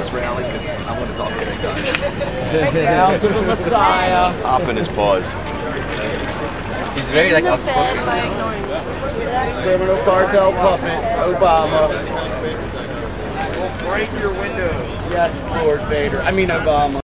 this rally because I want to talk to that guy. Down to the Messiah. Off in his paws. He's very like outspoken. Criminal cartel puppet, Obama. We'll break your windows. Yes, Lord Vader. I mean Obama.